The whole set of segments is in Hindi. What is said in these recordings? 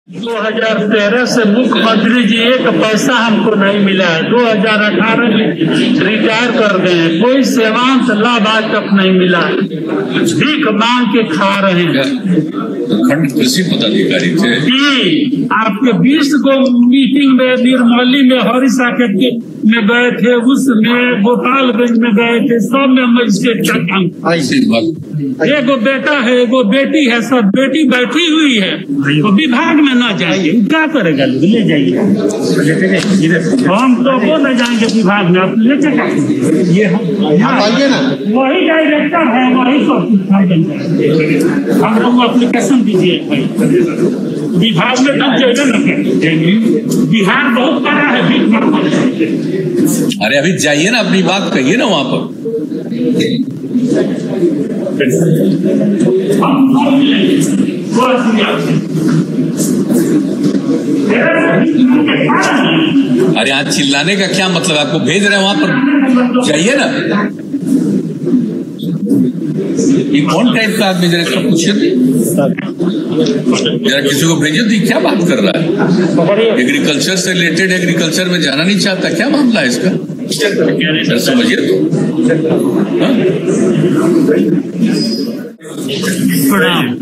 2013 से मुख्यमंत्री जी एक पैसा हमको नहीं मिला है। 2018 में रिटायर कर गए, कोई सेवांत लाभ आज तक नहीं मिला, भीख मांग के खा रहे हैं। खंड कृषि पदाधिकारी थे कि आपके 20 को मीटिंग में निर्मली में हरिसाकेत में गए थे, उसमें गोपालगंज में गए थे, सब में मजिस्ट्रेट का काम। एगो बेटा है, एगो बेटी है, सब बेटी बैठी हुई है, तो विभाग में ना जाएंगे, क्या करेगा? ले जाइए, हम तो वो न जाएंगे विभाग में, आप ले जाइए। ये वही डायरेक्टर है, वही हम लोग एप्लीकेशन दीजिए भाई, विभाग में तब जाएगा ना करेंगे। बिहार बहुत बड़ा है। अरे अभी जाइए ना, अपनी बात कहिए ना वहां पर। अरे आज चिल्लाने का क्या मतलब? आपको भेज रहे हैं वहां पर, जाइए ना। ये कौन टाइप का आदमी, जरा इसका पूछिए, जरा किसी को भेजिए। तो क्या बात कर रहा है? एग्रीकल्चर से रिलेटेड, एग्रीकल्चर में जाना नहीं चाहता, क्या मामला है इसका? सर समझिए तो। प्रणाम।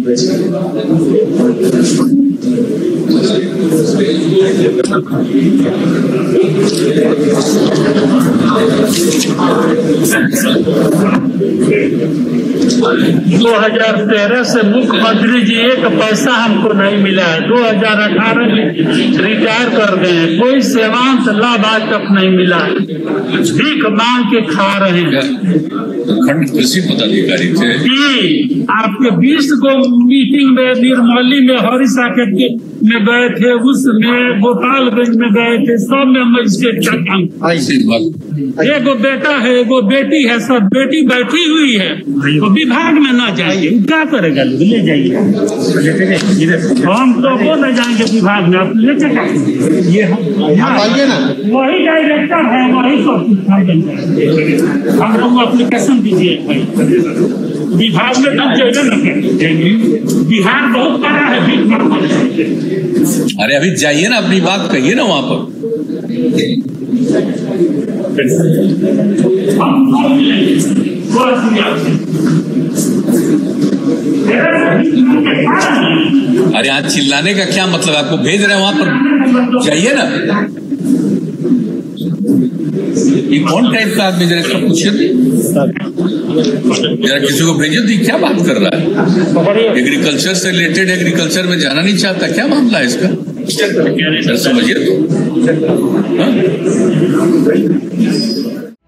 2013 से मुख्यमंत्री जी एक पैसा हमको नहीं मिला है। 2018 में रिटायर कर गए, कोई सेवांत लाभ आज तक नहीं मिला, भीख मांग के खा रहे हैं। खंड कृषि पदाधिकारी थे कि आपके 20 को मीटिंग में निर्मली में हरिसाकेत में गए थे, उसमें गोपालगंज में गए थे, सब में मजिस्ट्रेट का काम। एगो बेटा है, एगो बेटी है, सब बेटी बैठी हुई है, तो विभाग में ना जाएंगे, क्या करेगा? ले जाइए, हम तो वो न जाएंगे विभाग में, आप ले जाइए। वही डायरेक्टर है, वही हम लोग एप्लीकेशन दीजिए भाई, विभाग में तब जाएगा ना करेंगे। बिहार बहुत बड़ा है। अरे अभी जाइए ना, अपनी बात कहिए ना वहां पर। अरे आज चिल्लाने का क्या मतलब? आपको भेज रहे हैं वहां पर, जाइए ना। ये कौन टाइप का आदमी, जरा इसका पूछिए, जरा किसी को भेजिए। तो क्या बात कर रहा है? एग्रीकल्चर से रिलेटेड, एग्रीकल्चर में जाना नहीं चाहता, क्या मामला है इसका? सर समझिए तो।